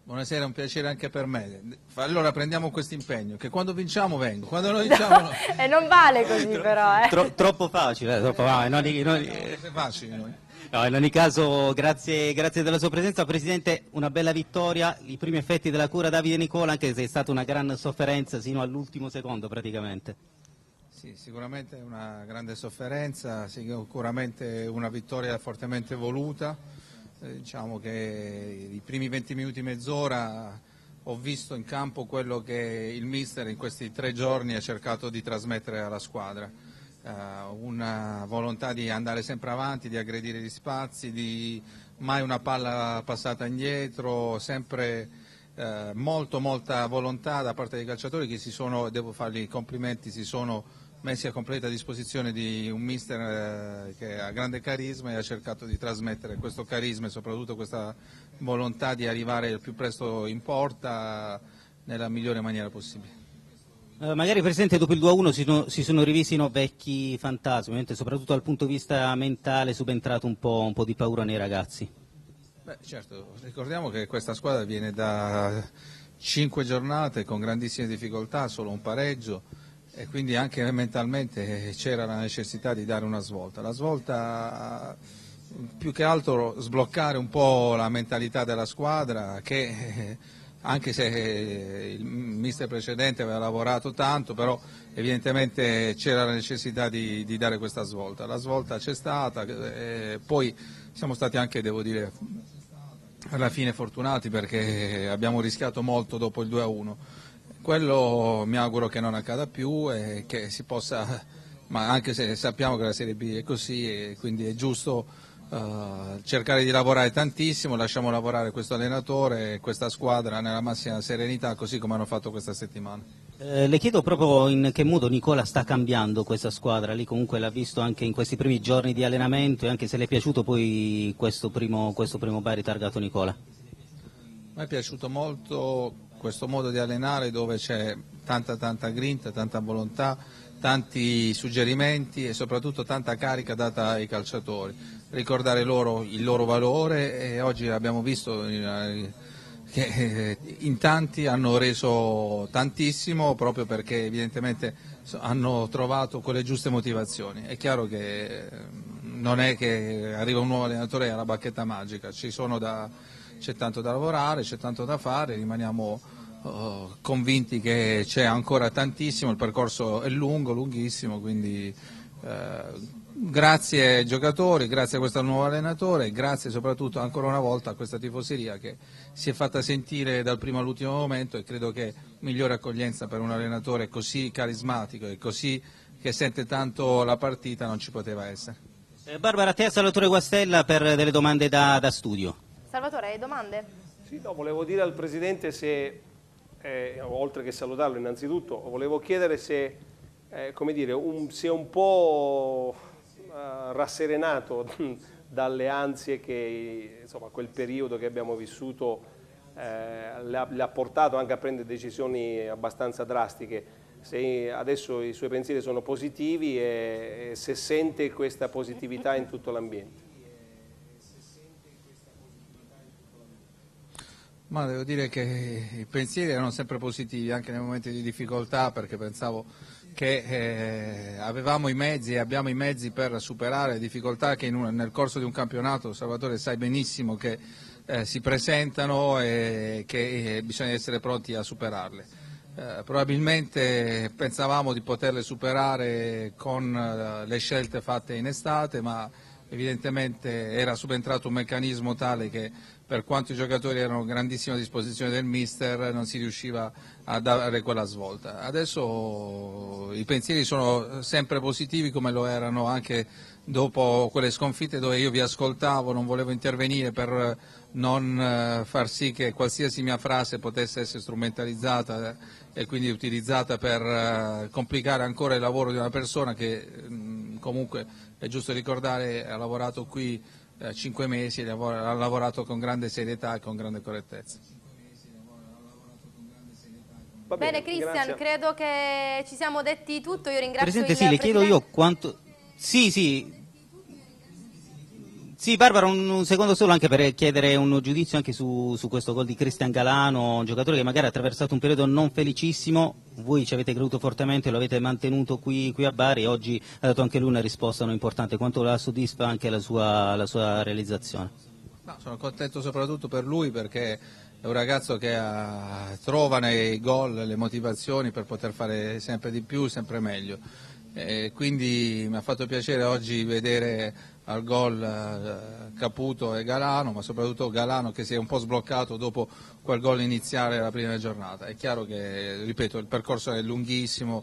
Buonasera, è un piacere anche per me. Allora prendiamo questo impegno, che quando vinciamo vengo, quando non vinciamo no. E non vale così però, Troppo facile, troppo Facile noi. No, in ogni caso, grazie della sua presenza. Presidente, una bella vittoria, i primi effetti della cura Davide Nicola, anche se è stata una gran sofferenza sino all'ultimo secondo praticamente. Sì, sicuramente una grande sofferenza, sicuramente una vittoria fortemente voluta. Diciamo che i primi 20 minuti, mezz'ora, ho visto in campo quello che il mister in questi 3 giorni ha cercato di trasmettere alla squadra. Una volontà di andare sempre avanti, di aggredire gli spazi, di mai una palla passata indietro, sempre molta volontà da parte dei calciatori che devo fargli i complimenti, si sono messi a completa disposizione di un mister che ha grande carisma e ha cercato di trasmettere questo carisma e soprattutto questa volontà di arrivare il più presto in porta nella migliore maniera possibile. Magari Presidente, dopo il 2-1 si sono rivisi vecchi fantasmi, soprattutto dal punto di vista mentale è subentrato un po' di paura nei ragazzi. Beh, certo, ricordiamo che questa squadra viene da 5 giornate con grandissime difficoltà, solo un pareggio, e quindi anche mentalmente c'era la necessità di dare una svolta. La svolta, più che altro, sbloccare un po' la mentalità della squadra che, anche se il mister precedente aveva lavorato tanto, però evidentemente c'era la necessità di dare questa svolta. La svolta c'è stata, poi siamo stati anche, devo dire, alla fine fortunati perché abbiamo rischiato molto dopo il 2-1. Quello mi auguro che non accada più e che si possa, ma anche se sappiamo che la Serie B è così e quindi è giusto cercare di lavorare tantissimo, lasciamo lavorare questo allenatore e questa squadra nella massima serenità, così come hanno fatto questa settimana. Le chiedo proprio in che modo Nicola sta cambiando questa squadra, lì comunque l'ha visto anche in questi primi giorni di allenamento e anche se le è piaciuto poi questo primo Bari targato Nicola. Mi è piaciuto molto questo modo di allenare dove c'è tanta grinta, tanta volontà, tanti suggerimenti e soprattutto tanta carica data ai calciatori. Ricordare loro il loro valore e oggi abbiamo visto che in tanti hanno reso tantissimo proprio perché evidentemente hanno trovato quelle giuste motivazioni. È chiaro che non è che arriva un nuovo allenatore alla bacchetta magica, c'è tanto da lavorare, c'è tanto da fare, rimaniamo convinti che c'è ancora tantissimo, il percorso è lunghissimo, quindi grazie ai giocatori, grazie a questo nuovo allenatore, grazie soprattutto ancora una volta a questa tifoseria che si è fatta sentire dal primo all'ultimo momento e credo che migliore accoglienza per un allenatore così carismatico e così che sente tanto la partita non ci poteva essere. Barbara, a te Salvatore Guastella per delle domande da studio. Salvatore, hai domande? Sì, no, volevo dire al Presidente se, oltre che salutarlo innanzitutto, volevo chiedere se, come dire, si è un po' rasserenato dalle ansie che insomma, quel periodo che abbiamo vissuto le ha portato anche a prendere decisioni abbastanza drastiche. Se adesso i suoi pensieri sono positivi e se sente questa positività in tutto l'ambiente. Ma devo dire che i pensieri erano sempre positivi anche nei momenti di difficoltà perché pensavo che avevamo i mezzi e abbiamo i mezzi per superare le difficoltà che nel corso di un campionato, Salvatore sai benissimo che si presentano e che bisogna essere pronti a superarle. Probabilmente pensavamo di poterle superare con le scelte fatte in estate, ma evidentemente era subentrato un meccanismo tale che per quanto i giocatori erano a grandissima disposizione del mister non si riusciva a dare quella svolta. Adesso i pensieri sono sempre positivi come lo erano anche dopo quelle sconfitte dove io vi ascoltavo, non volevo intervenire per non far sì che qualsiasi mia frase potesse essere strumentalizzata e quindi utilizzata per complicare ancora il lavoro di una persona che comunque è giusto ricordare ha lavorato qui 5 mesi e ha lavorato con grande serietà e con grande correttezza. Bene Cristian, credo che ci siamo detti tutto, io ringrazio Presidente, il sì, le chiedo io quanto... Sì, Sì, Barbara, un secondo solo anche per chiedere un giudizio anche su questo gol di Cristian Galano, un giocatore che magari ha attraversato un periodo non felicissimo, voi ci avete creduto fortemente, lo avete mantenuto qui a Bari e oggi ha dato anche lui una risposta non importante, quanto la soddisfa anche la sua realizzazione? No, sono contento soprattutto per lui perché è un ragazzo che trova nei gol le motivazioni per poter fare sempre di più, sempre meglio. Quindi mi ha fatto piacere oggi vedere al gol Caputo e Galano, ma soprattutto Galano che si è un po' sbloccato dopo quel gol iniziale della prima giornata. È chiaro che, ripeto, il percorso è lunghissimo,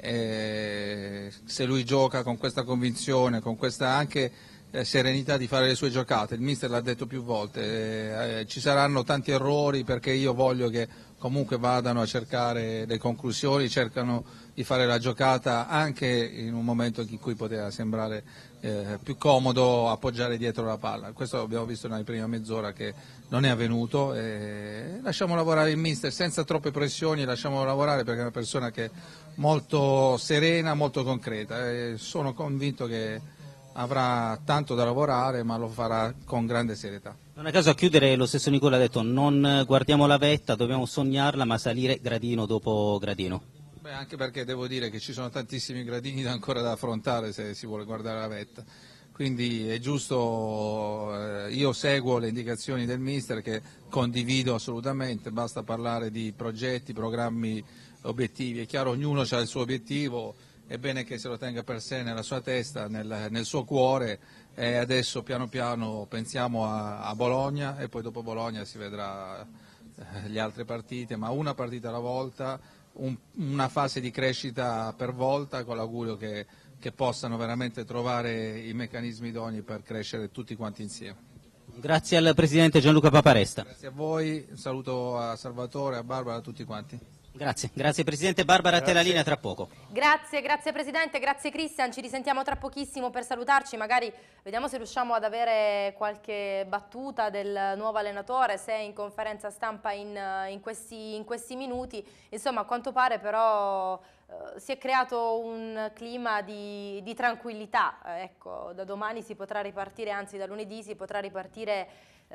se lui gioca con questa convinzione, con questa anche serenità di fare le sue giocate, il mister l'ha detto più volte, ci saranno tanti errori perché io voglio che comunque vadano a cercare le conclusioni, cercano di fare la giocata anche in un momento in cui poteva sembrare più comodo appoggiare dietro la palla. Questo abbiamo visto nella prima mezz'ora che non è avvenuto. Lasciamo lavorare il mister senza troppe pressioni, lasciamolo lavorare perché è una persona che è molto serena, molto concreta. Sono convinto che avrà tanto da lavorare, ma lo farà con grande serietà. Non a caso a chiudere lo stesso Nicola ha detto non guardiamo la vetta, dobbiamo sognarla ma salire gradino dopo gradino. Beh, anche perché devo dire che ci sono tantissimi gradini ancora da affrontare se si vuole guardare la vetta, quindi è giusto, io seguo le indicazioni del mister che condivido assolutamente, basta parlare di progetti, programmi, obiettivi, è chiaro ognuno ha il suo obiettivo, è bene che se lo tenga per sé nella sua testa, nel suo cuore e adesso piano piano pensiamo a Bologna e poi dopo Bologna si vedrà le altre partite, ma una partita alla volta, una fase di crescita per volta con l'augurio che possano veramente trovare i meccanismi idonei per crescere tutti quanti insieme. Grazie al Presidente Gianluca Paparesta. Grazie a voi, un saluto a Salvatore, a Barbara, a tutti quanti. Grazie Presidente. Barbara, a te la linea tra poco. Grazie Presidente, grazie Cristian, ci risentiamo tra pochissimo per salutarci, magari vediamo se riusciamo ad avere qualche battuta del nuovo allenatore, se è in conferenza stampa in questi minuti, insomma a quanto pare però si è creato un clima di tranquillità, ecco, da domani si potrà ripartire, anzi da lunedì si potrà ripartire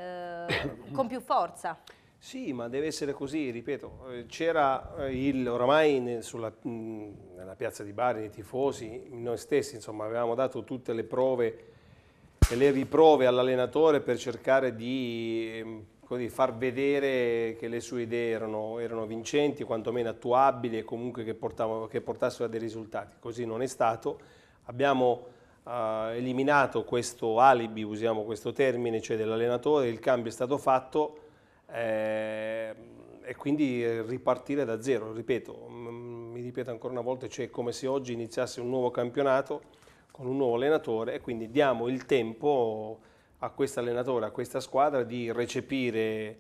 con più forza. Sì, ma deve essere così, ripeto, c'era oramai nella piazza di Bari, nei tifosi, noi stessi, insomma, avevamo dato tutte le prove e le riprove all'allenatore per cercare di far vedere che le sue idee erano vincenti, quantomeno attuabili e comunque che portassero a dei risultati. Così non è stato. Abbiamo eliminato questo alibi, usiamo questo termine, cioè dell'allenatore, il cambio è stato fatto. E quindi ripartire da zero, ripeto, mi ripeto ancora una volta, cioè come se oggi iniziasse un nuovo campionato con un nuovo allenatore e quindi diamo il tempo a questo allenatore, a questa squadra di recepire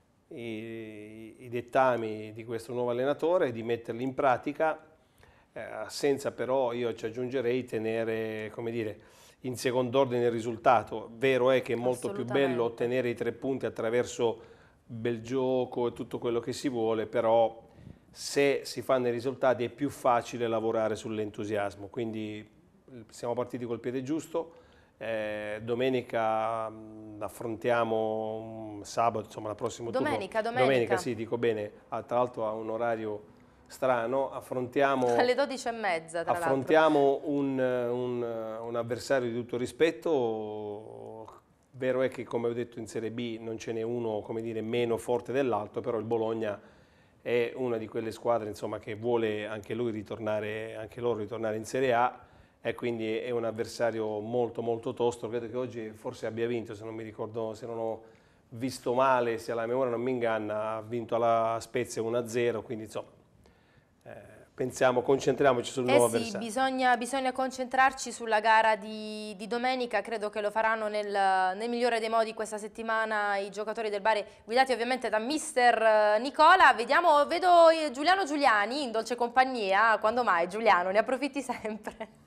i dettami di questo nuovo allenatore e di metterli in pratica senza però, io ci aggiungerei, tenere, come dire, in secondo ordine il risultato. Vero è che è molto più bello ottenere i 3 punti attraverso bel gioco e tutto quello che si vuole, però se si fanno i risultati è più facile lavorare sull'entusiasmo, quindi siamo partiti col piede giusto, domenica affrontiamo sabato, insomma la prossima domenica sì, dico bene, tra l'altro ha un orario strano, affrontiamo alle 12:30 tra affrontiamo un avversario di tutto rispetto. Vero è che, come ho detto, in Serie B non ce n'è uno, come dire, meno forte dell'altro, però il Bologna è una di quelle squadre, insomma, che vuole anche loro ritornare in Serie A e quindi è un avversario molto molto tosto. Credo che oggi forse abbia vinto, se non mi ricordo, se non ho visto male, se la memoria non mi inganna, ha vinto alla Spezia 1-0, quindi insomma concentriamoci sul nuovo avversario. Bisogna concentrarci sulla gara di domenica, credo che lo faranno nel migliore dei modi questa settimana i giocatori del Bari, guidati ovviamente da mister Nicola. Vedo Giuliano Giuliani in dolce compagnia, quando mai Giuliano, ne approfitti sempre?